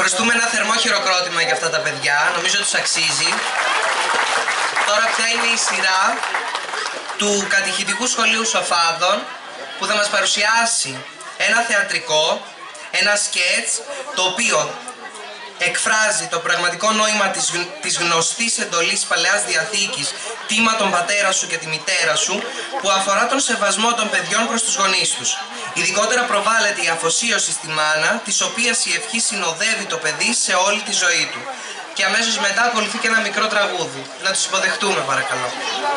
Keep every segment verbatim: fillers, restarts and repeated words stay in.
Προστούμε ένα θερμό χειροκρότημα για αυτά τα παιδιά, νομίζω τους αξίζει. Τώρα πια είναι η σειρά του Κατηχητικού Σχολείου Σοφάδων που θα μας παρουσιάσει ένα θεατρικό, ένα σκέτς, το οποίο εκφράζει το πραγματικό νόημα της, της γνωστής εντολής Παλαιάς Διαθήκης «Τίμα τον πατέρα σου και τη μητέρα σου», που αφορά τον σεβασμό των παιδιών προς τους γονείς τους. Ειδικότερα προβάλλεται η αφοσίωση στη μάνα, της οποίας η ευχή συνοδεύει το παιδί σε όλη τη ζωή του. Και αμέσως μετά ακολουθεί και ένα μικρό τραγούδι. Να τους υποδεχτούμε, παρακαλώ.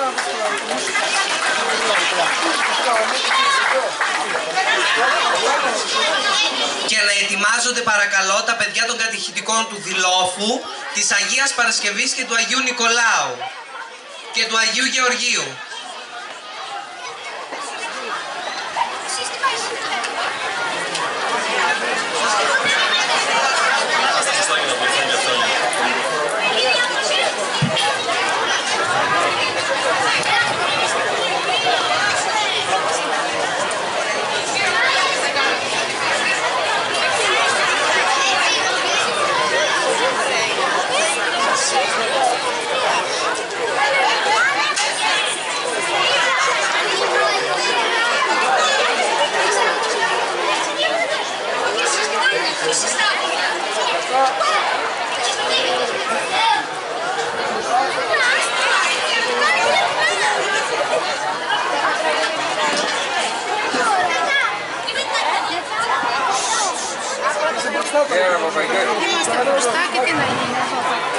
Και να ετοιμάζονται παρακαλώ τα παιδιά των κατηχητικών του Δηλόφου, της Αγίας Παρασκευής και του Αγίου Νικολάου και του Αγίου Γεωργίου. Είμαστε μπροστά και τι να γίνει αυτό.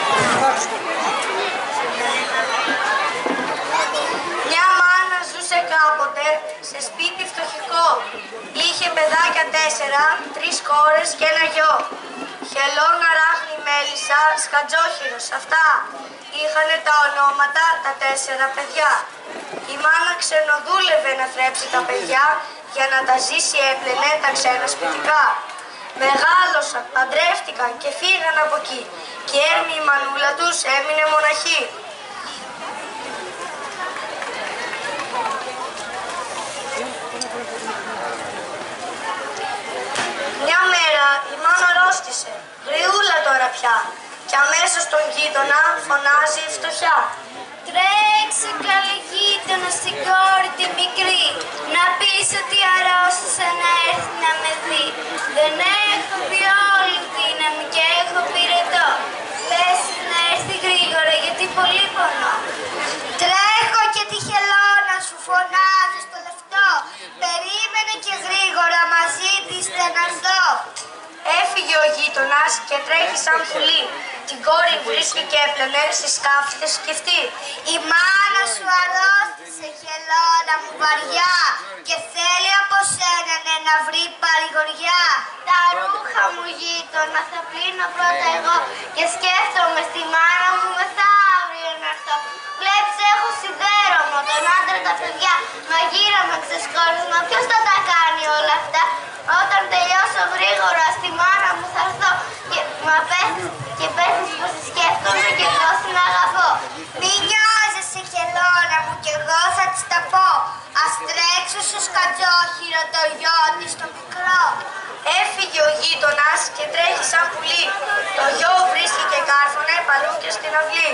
Μια μάνα ζούσε κάποτε σε σπίτι φτωχικό. Είχε παιδάκια τέσσερα, τρεις κόρες και ένα γιο. Χελώνα, Ράχνη, Μέλισσα, Σκατζόχυρος. Αυτά είχανε τα ονόματα τα τέσσερα παιδιά. Η μάνα ξενοδούλευε να θρέψει τα παιδιά για να τα ζήσει, έπλαινε τα ξένα σπιτικά. Μεγάλωσαν, παντρεύτηκαν και φύγαν από εκεί. Και έρμη η μανούλα τους έμεινε μοναχή. Μια μέρα η μάνα αρρώστησε, γριούλα τώρα πια, και αμέσως τον γείτονα φωνάζει η φτωχιά. Τρέξε καλή γείτονα στην κόρη τη μικρή, να πεις ότι αρρώστησα να έρθει να με δει. Δεν έχω πει όλη δύναμη και έχω πυρετό. Πες να έρθει γρήγορα γιατί πολύ πονώ. Τρέχω και τη χελώνα σου φωνάζει στο λεφτό. Περίμενε και γρήγορα μαζί της να δω. Έφυγε ο γείτονας και τρέχει σαν πουλί. Την κόρη βρίσκει και έπλαινε στη σκάφη θα σκεφτεί. Η μάνα σου αρρώστησε, χελώνα μου βαριά, και θέλει από σένα ναι, να βρει παρηγοριά. Τα ρούχα μου γείτονα θα πλύνω πρώτα εγώ, και σκέφτομαι στη μάνα μου μεθαύριο να έρθω. Βλέπεις έχω σιδέρωμο, τον άντρα τα παιδιά, μαγείρεμα ξεσκόρισμα. Ποιος θα τα κάνει όλα αυτά? Όταν τελειώσω γρήγορα στη μάνα μου θα έρθω και μα πέθεις και πέθεις που σε σκέφτομαι και εγώ την αγαπώ. Μη νοιάζεσαι χελώνα μου κι εγώ θα της τα πω. Ας τρέξω στο Σκατζόχυρο το γιο της το μικρό. Έφυγε ο γείτονας και τρέχει σαν πουλί. Το γιο βρίσκει και κάρφωνε παλού και στην αυλή.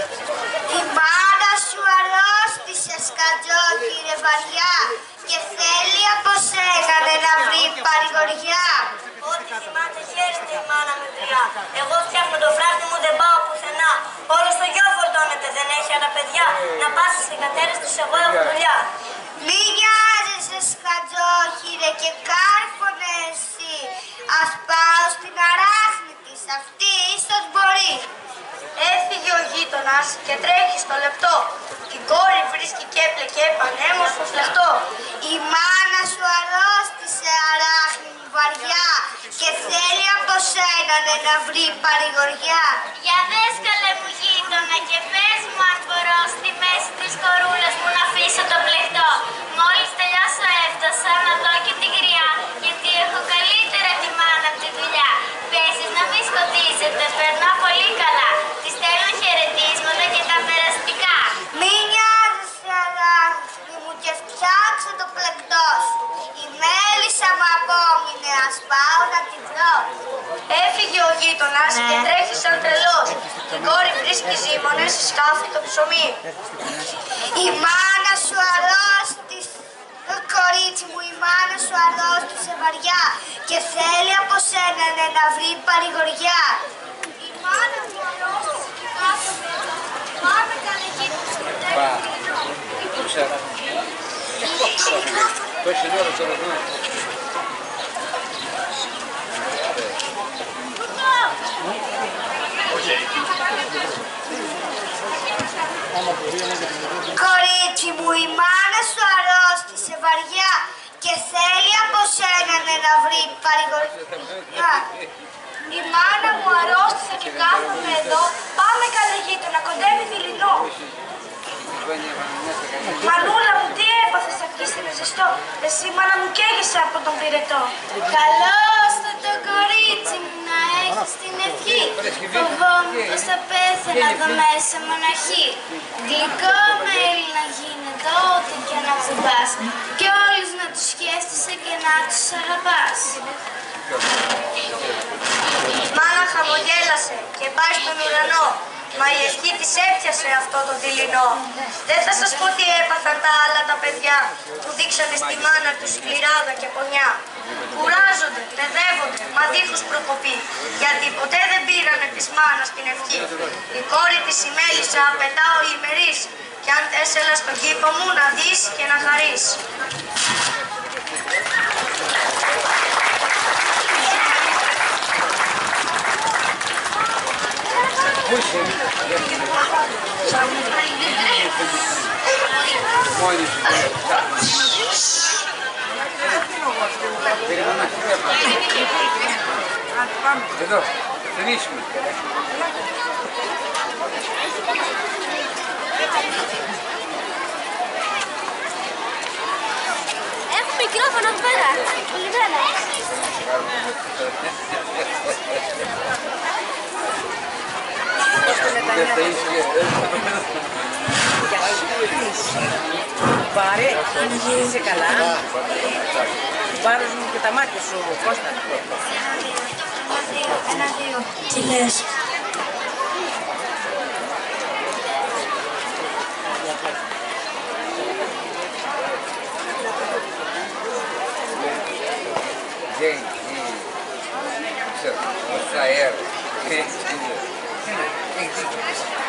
Η μάνα σου αρρώστησε Σκατζόχυρε βαριά, και θέλει από σένα να βρει παρηγοριά. Ό,τι θυμάται χαίρεται η μάνα μικριά. Εγώ φτιάχνω το φράχτη μου, δεν πάω πουθενά. Όλο στο γιο φορτώνεται, δεν έχει άλλα παιδιά. Να πας στις κατέρες τους, εγώ έχω δουλειά. Μη νοιάζεσαι Σκατζόχυρε και κάρφωνε εσύ. Ας πάω στην αράχνη της, αυτή ίσως μπορεί. Έφυγε ο γείτονας και τρέχει στο λεπτό. Την κόρη βρίσκει και έπλεκε πανέμορφο φλεχτό. Η μάνα σου αρρώστησε αράχνη μου βαριά, και θέλει από σένα να βρει παρηγοριά. Για δες καλέ μου γείτονα και πες μου αν μπορώ στη μέση της κορούλας μου να αφήσω το πλεκτό. Μόλις τελειώσω έφτασα να δω και την γριά, γιατί έχω καλύτερα τη μάνα από τη δουλειά. Πέσεις να μη σκοτίζετε, περνάω πολύ καλά. Της στέλνω χαιρετίσματα και τα περαστικά. Μη νοιάζεσαι αγάπη μου και φτιάξε το πλεκτό σου. Η Μέλισσα μου απόμεινε, ας πάω να τη βρω. Έφυγε ο γείτονας και τρέχει σαν τρελός. Η κόρη βρίσκει ζύμωνες, σκάφει το ψωμί. Η μάνα σου αρρώστησε, το κορίτσι μου, η μάνα σου αρρώστησε βαριά και θέλει από σένα ναι, να βρει παρηγοριά. Η μάνα μου αρρώστησε και κάθομαι εδώ. Πάμε καλέ γείτονα, σκοτεύει το ξέρω. Точно не надо разумно. Κορίτσι μου, η μάνα σου αρρώστησε βαριά και θέλει από σένα ναι, να βρει παρηγοριά. Η μάνα μου αρρώστησε και κάθομαι εδώ. Πάμε καλέ γείτονα, κοντεύει δειλινό. Μανούλα μου, τι έπαθες, αρχίσανε ζεστό. Εσύ μάνα μου καίγεσαι από τον πυρετό. Καλώς το το κορίτσι μου να έχεις την ευχή. Φοβόμαι πως θα πέθαινα εδώ μέσα μοναχή. Γλυκό μέλι να γίνεται ό,τι και να κουμπάς. Κι όλους να τους σκέφτεσαι και να τους αγαπάς. Μάνα χαμογέλασε και πάει στον ουρανό. Μα η ευχή της έπιασε αυτό το δειλινό. Δεν θα σας πω τι έπαθαν τα άλλα τα παιδιά που δείξανε στη μάνα τους σκληράδα και πονιά. Κουράζονται, παιδεύονται, μα δίχως προκοπή, γιατί ποτέ δεν πήρανε της μάνας την ευχή. Η κόρη της η Μέλισσα πετά ολημερής, κι αν θες έλα στον κήπο μου να δεις και να χαρείς. Εδώ, φινίσουμε. Έχω μικρόφωνο εδώ πέρα. Καλημέρα. Πάρε, είσαι καλά. Πάρε μου και τα μάτια σου, Κώστα. Ένα-δύο. Τι λες. Gente, isso é aero. Tem que